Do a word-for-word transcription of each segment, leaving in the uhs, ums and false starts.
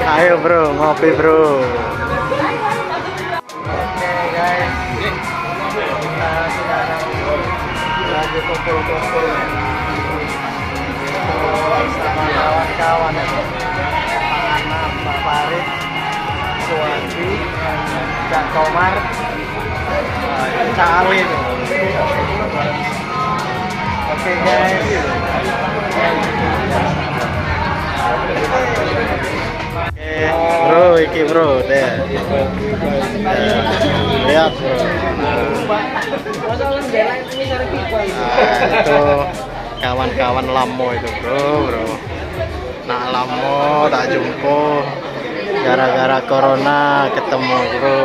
Ayo bro, ngopi bro. Oke guys, kita sudah lagi kumpul-kumpul sama kawan-kawan ya. Panganan Pak Farid, Suwandi, Kak Komar, Cawin. Oke guys. Bro, iki bro, deh. Lihat bro. Nah, itu kawan-kawan lamo itu bro, bro. Nak lamo tak jumpa gara-gara corona ketemu bro.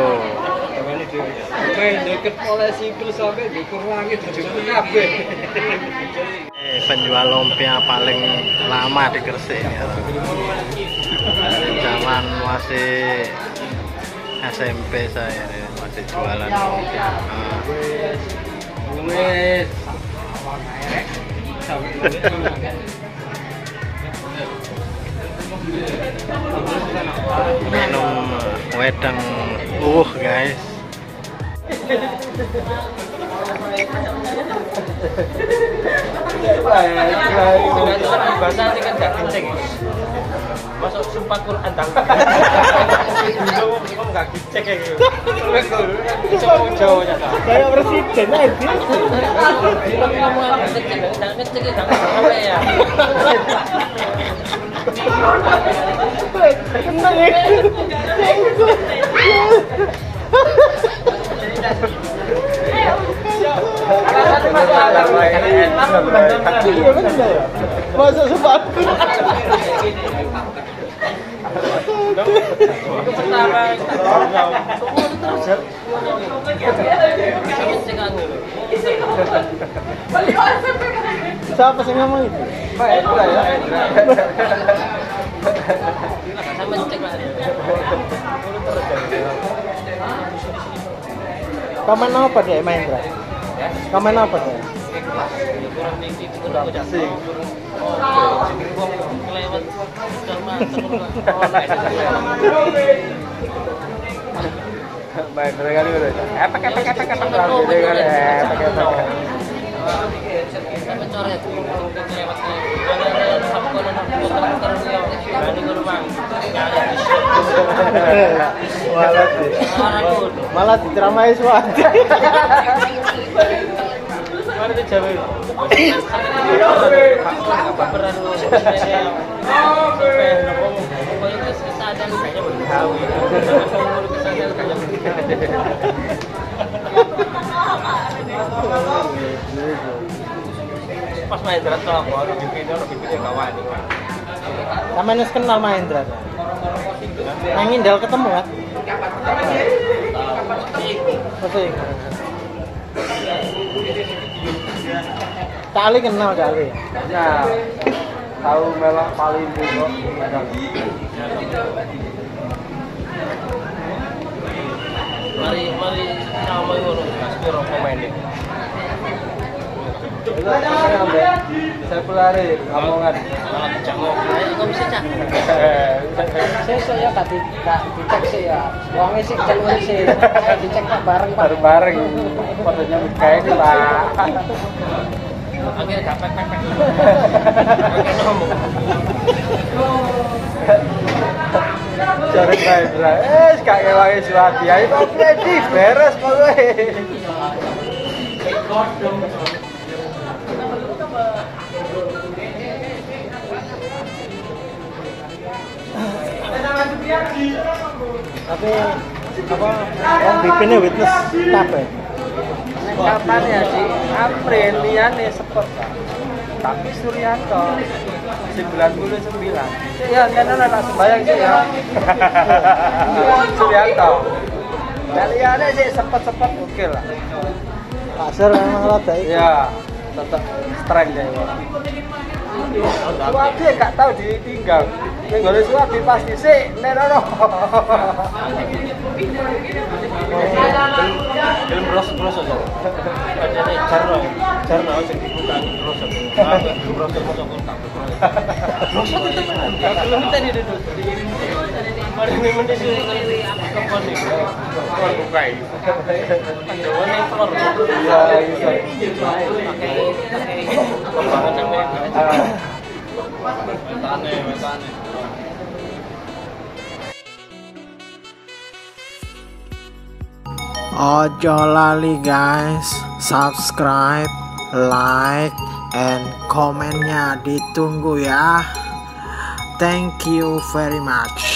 Deket oleh sikil sampai diukur langit jumpa kabeh. Eh, penjual lumpia paling lama di Gresik ya. Dari zaman masih S M P saya ya, masih jualan lumpia. Nah. Wes. Minum wedang uh guys. Bahasa ini kan gak kenceng. Masuk sumpah Quran tang. Dulu enggak dicek kayak gitu. Bisa Jawa nyata. Kayak presiden aja. Kamu ngecek, enggak ngecek enggak sampai ya. Tenang ya. Masuk sepatu. Siapa sih ngomong itu? Pak Endra ya. Sama cek lah. Kamen apa dia main Indra? Kamen apa dia? Kurang tinggi itu udah Asik. kelewat sama Main kali udah. Eh pakai pakai pakai pakai pakai pakai pakai pakai. sampai coret kelewat ada sama kono terus berani ke rumah Malah sih. Malah diceramai Suwandi. mana itu Jawa apa peran pokoknya kesadaran kayaknya bertahu kesadaran kayaknya pas main Indra tuh aku lebih video lebih video kawan nih Namanya kenal main Indra. Nang Indal ketemu kan? Betul. Kali kenal kali. Ya. Tahu melok paling dulu. mari mari sama ngono kasih rokok main deh Saya pelari ngomongan. malah kecak ngopi nggak bisa cak Saya saya kak di kak dicek sih ya. Uangnya sih jalur sih. Dicek pak bareng pak. Bareng-bareng. Fotonya kayak gitu lah. akhirnya gak pek pek pek oke ngomong Cari Indra. Eh, kak kewangi Suwandi. Ayo oke di beres pokoknya. Tapi apa? Yang bikinnya witness apa? Kapan ya sih? April liane sepet. Tapi Suryanto sembilan puluh sembilan. Ya, kan anak sembayang sih ya. Suryanto. Kaliannya sih sepet-sepet oke lah. Pasar memang rada itu. Ya, tetap strength deh. Suwandi gak tahu ditinggal. Ning gole Suwandi pasti sih nenono. film bros-bros aja ada nih jarno jarno sing dibuka bros aja bros bros masuk ke bros bros itu mana belum tadi dulu Mari ini sih kebon iki. Kebon buka iki. Pandhawane flor. Iya, iya. Kembangan Amerika. Metane, metane. Ojo lali guys, subscribe, like, and komennya ditunggu ya. Thank you very much.